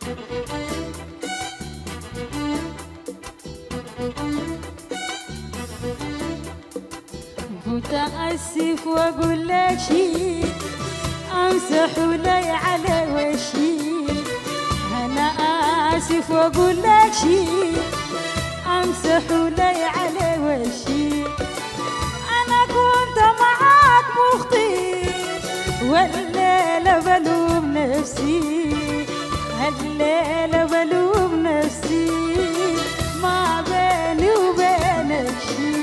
متأسف واقول لك شي امسح لي على وشي. انا اسف واقول لك شي امسح لي على وشي. انا كنت معاك مخطي والليلة بلوم نفسي، الليلة بلوم نفسي، ما بيني وبينك شي.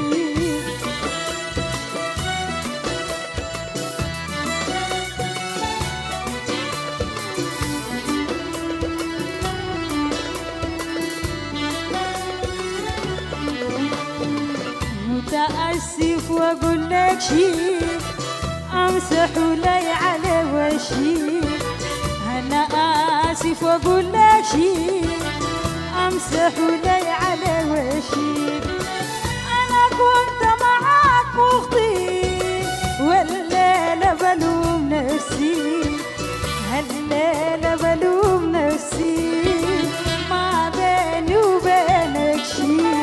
متأسف واقول لك شي امسح لي على وشي. انا اسف واقول لك شي امسح لي على وشي. انا كنت معاك مخطي والليلة بلوم نفسي، الليلة بلوم نفسي، ما بيني وبينك شي.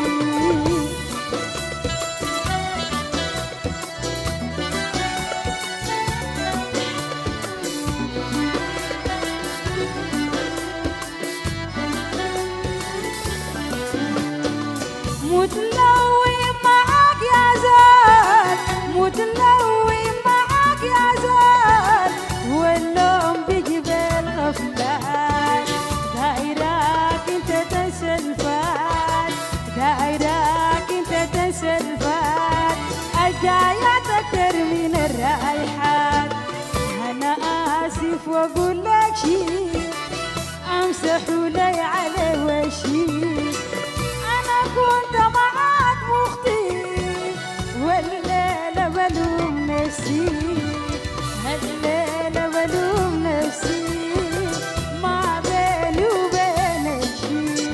متلوي معاك يا زاد، متلوي معاك يا زاد، واللوم بجبال غفلان. دايرك انت تنسى الفات، دايرك انت تنسى الفات، الجايات اكتر من الرايحات. انا اسف واقول لك شي امسح لي على وشي. كنت معاك مخطي والليلة بلوم نفسي، الليلة بلوم نفسي، ما بيني وبينك شي.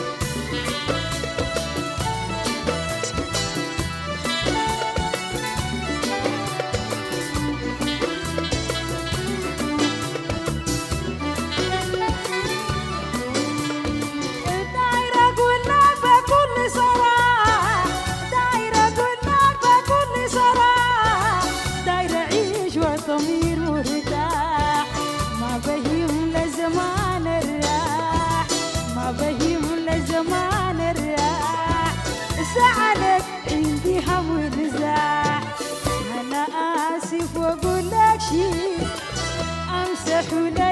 ضمير مرتاح ما بهيم لزمان الراح، ما بهيم لزمان الراح. زعلك عندي هم ونزاح. انا اسف واقول لك شي امسح